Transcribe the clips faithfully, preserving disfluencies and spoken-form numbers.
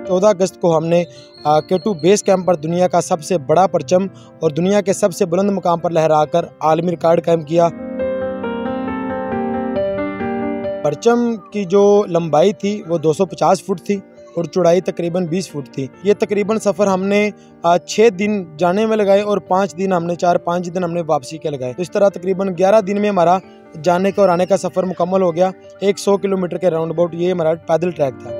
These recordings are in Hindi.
चौदह अगस्त को हमने के टू बेस कैंप पर दुनिया का सबसे बड़ा परचम और दुनिया के सबसे बुलंद मुकाम पर लहराकर आलमी रिकॉर्ड कायम किया। परचम की जो लंबाई थी वो दो सौ पचास फुट थी और चौड़ाई तकरीबन बीस फुट थी। ये तकरीबन सफ़र हमने छः दिन जाने में लगाए और पाँच दिन हमने चार पाँच दिन हमने वापसी के लगाए। तो इस तरह तकरीबन ग्यारह दिन में हमारा जाने का और आने का सफ़र मुकम्मल हो गया। एक सौ किलोमीटर के राउंड अबाउट ये हमारा पैदल ट्रैक था।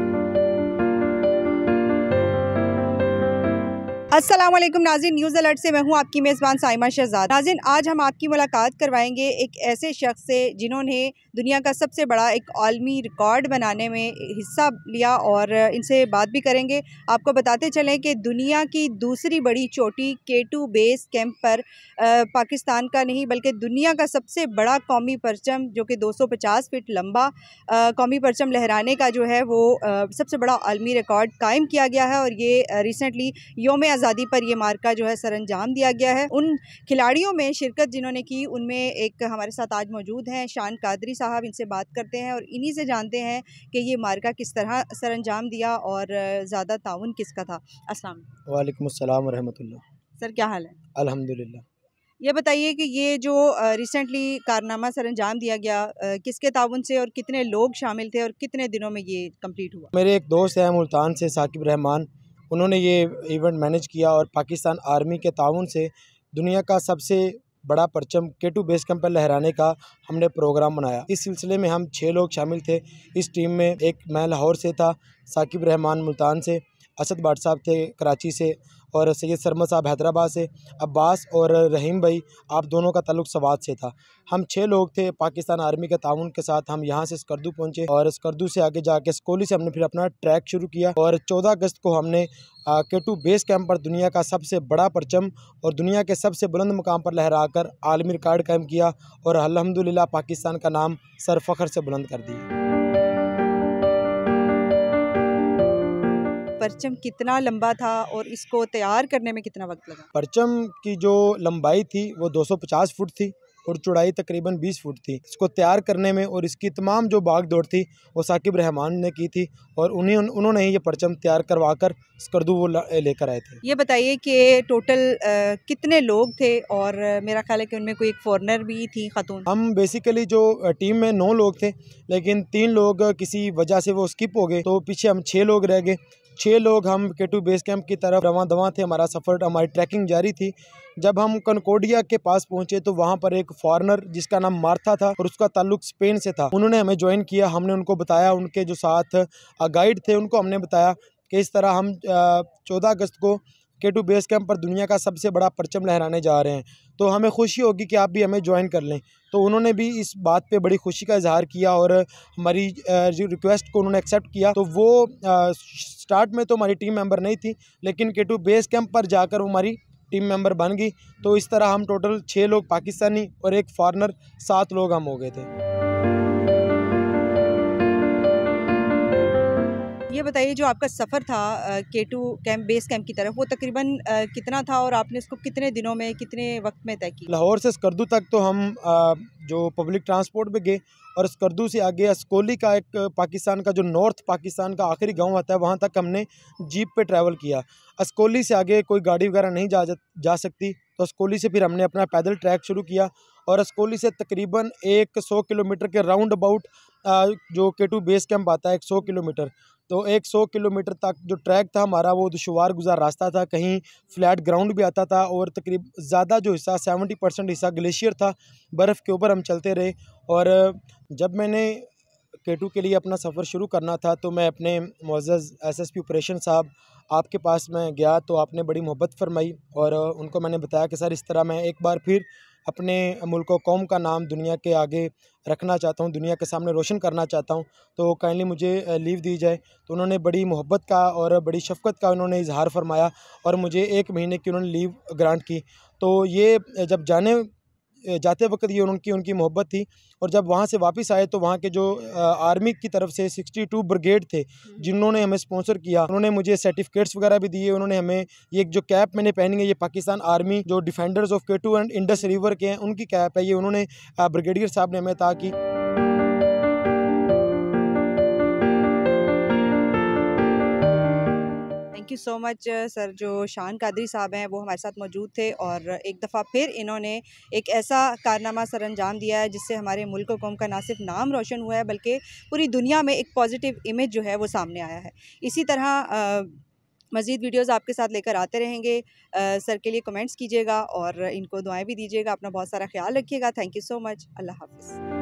अस्सलाम वालेकुम नाज़रीन, न्यूज़ अलर्ट से मैं हूं आपकी मेज़बान साइमा शहजाद। नाज़रीन, आज हम आपकी मुलाकात करवाएंगे एक ऐसे शख्स से जिन्होंने दुनिया का सबसे बड़ा एक आलमी रिकॉर्ड बनाने में हिस्सा लिया और इनसे बात भी करेंगे। आपको बताते चलें कि दुनिया की दूसरी बड़ी चोटी के टू बेस कैंप पर आ, पाकिस्तान का नहीं बल्कि दुनिया का सबसे बड़ा कौमी परचम जो कि दो सौ पचास फीट लंबा आ, कौमी परचम लहराने का जो है वो आ, सबसे बड़ा आलमी रिकॉर्ड कायम किया गया है और ये रिसेंटली योम आज़ादी पर ये मार्का जो है सरअंजाम दिया गया है। उन खिलाड़ियों में शिरकत जिन्होंने की उनमें एक हमारे साथ आज मौजूद हैं शान कादरी साहब। इनसे बात करते हैं और इन्हीं से जानते हैं कि ये मार्का किस तरह सरअंजाम दिया और ज़्यादा ताउन किसका था। अस्सलाम वालेकुम अस्सलाम व रहमतुल्लाह। सर, क्या हाल है? अल्हम्दुलिल्लाह। ये बताइए कि ये जो रिसेंटली कारनामा सरअंजाम दिया गया किसके ताउन से और कितने लोग शामिल थे और कितने दिनों में ये कंप्लीट हुआ? मेरे एक दोस्त हैं मुल्तान से, साकिब रहमान, उन्होंने ये इवेंट मैनेज किया और पाकिस्तान आर्मी के ताउन से दुनिया का सबसे बड़ा परचम के टू बेस कैंप पर लहराने का हमने प्रोग्राम बनाया। इस सिलसिले में हम छः लोग शामिल थे इस टीम में। एक मैं लाहौर से था, साकिब रहमान मुल्तान से, असद बाट साहब थे कराची से और सैयद सरमद साहब हैदराबाद से, अब्बास और रहीम भाई आप दोनों का ताल्लुक सवात से था। हम छः लोग थे। पाकिस्तान आर्मी के ताउन के साथ हम यहाँ से स्कर्दू पहुँचे और स्कर्दू से आगे जाके स्कोली से हमने फिर अपना ट्रैक शुरू किया और चौदह अगस्त को हमने के टू बेस कैंप पर दुनिया का सबसे बड़ा परचम और दुनिया के सबसे बुलंद मुकाम पर लहराकर आलमी रिकॉर्ड कायम किया और अल्हम्दुलिल्लाह पाकिस्तान का नाम सर फ़ख्र से बुलंद कर दिया। परचम कितना लंबा था और इसको तैयार करने में कितना वक्त लगा? परचम की जो लंबाई थी वो दो सौ पचास फुट थी और चौड़ाई तकरीबन बीस फुट थी। इसको तैयार करने में और इसकी तमाम जो भाग दौड़ थी वो साकिब रहमान ने की थी और उन्हीं उन्होंने ही ये परचम तैयार करवा कर स्कर्दू वो लेकर आए थे। ये बताइए कि टोटल आ, कितने लोग थे और मेरा ख्याल है कि उनमें कोई एक फॉरनर भी थी खातून। हम बेसिकली जो टीम में नौ लोग थे लेकिन तीन लोग किसी वजह से वो स्किप हो गए तो पीछे हम छः लोग रह गए। छः लोग हम के टू बेस कैंप की तरफ रवां दवां थे। हमारा सफ़र, हमारी ट्रैकिंग जारी थी। जब हम कनकोडिया के पास पहुंचे तो वहां पर एक फॉरेनर जिसका नाम मार्था था और उसका ताल्लुक स्पेन से था, उन्होंने हमें ज्वाइन किया। हमने उनको बताया, उनके जो साथ गाइड थे उनको हमने बताया कि इस तरह हम चौदह अगस्त को के टू बेस कैंप पर दुनिया का सबसे बड़ा परचम लहराने जा रहे हैं, तो हमें खुशी होगी कि आप भी हमें ज्वाइन कर लें। तो उन्होंने भी इस बात पे बड़ी खुशी का इजहार किया और हमारी रिक्वेस्ट को उन्होंने एक्सेप्ट किया। तो वो स्टार्ट में तो हमारी टीम मेंबर नहीं थी लेकिन के टू बेस कैंप पर जाकर वो हमारी टीम मेंबर बन गई। तो इस तरह हम टोटल छः लोग पाकिस्तानी और एक फॉरेनर, सात लोग हम हो गए थे। ये बताइए जो आपका सफ़र था के टू कैंप बेस कैंप की तरफ वो तकरीबन कितना था और आपने इसको कितने दिनों में कितने वक्त में तय किया? लाहौर से स्कर्दू तक तो हम आ, जो पब्लिक ट्रांसपोर्ट पे गए और स्कर्दू से आगे अस्कोली का एक पाकिस्तान का जो नॉर्थ पाकिस्तान का आखिरी गांव आता है वहां तक हमने जीप पे ट्रैवल किया। अस्कोली से आगे कोई गाड़ी वगैरह नहीं जा जा सकती तो अस्कोली से फिर हमने अपना पैदल ट्रैक शुरू किया और अस्कोली से तकरीबन एक सौ किलोमीटर के राउंड अबाउट जो के टू बेस कैंप आता है एक सौ किलोमीटर, तो एक सौ किलोमीटर तक जो ट्रैक था हमारा वो दुशवार गुजार रास्ता था। कहीं फ्लैट ग्राउंड भी आता था और तकरीब ज़्यादा जो हिस्सा सेवेंटी परसेंट हिस्सा ग्लेशियर था, बर्फ़ के ऊपर हम चलते रहे। और जब मैंने के टू के लिए अपना सफ़र शुरू करना था तो मैं अपने मुअज़्ज़ज़ एसएसपी ऑपरेशन साहब आपके पास मैं गया तो आपने बड़ी मोहब्बत फरमाई और उनको मैंने बताया कि सर इस तरह मैं एक बार फिर अपने मुल्क व कौम का नाम दुनिया के आगे रखना चाहता हूँ, दुनिया के सामने रोशन करना चाहता हूँ, तो काइंडली मुझे लीव दी जाए। तो उन्होंने बड़ी मोहब्बत का और बड़ी शफ़क़त का उन्होंने इजहार फरमाया और मुझे एक महीने की उन्होंने लीव ग्रांट की। तो ये जब जाने जाते वक्त ये उनकी उनकी मोहब्बत थी और जब वहाँ से वापस आए तो वहाँ के जो आर्मी की तरफ से बासठ ब्रिगेड थे जिन्होंने हमें स्पॉन्सर किया, उन्होंने मुझे सर्टिफिकेट्स वगैरह भी दिए। उन्होंने हमें ये जो कैप मैंने पहनी है ये पाकिस्तान आर्मी जो defenders of K two and Indus river के हैं उनकी कैप है, ये उन्होंने ब्रिगेडियर साहब ने हमें अता की। Thank you so much sir. जो शान कादरी साहब हैं वो हमारे साथ मौजूद थे और एक दफ़ा फिर इन्होंने एक ऐसा कारनामा सर अंजाम दिया है जिससे हमारे मुल्क कौम का ना सिर्फ नाम रोशन हुआ है बल्कि पूरी दुनिया में एक पॉजिटिव इमेज जो है वो सामने आया है। इसी तरह मज़ीद वीडियोज़ आपके साथ लेकर आते रहेंगे। आ, सर के लिए कमेंट्स कीजिएगा और इनको दुआएं भी दीजिएगा। अपना बहुत सारा ख्याल रखिएगा। Thank you so much. अल्लाह हाफ़िज़।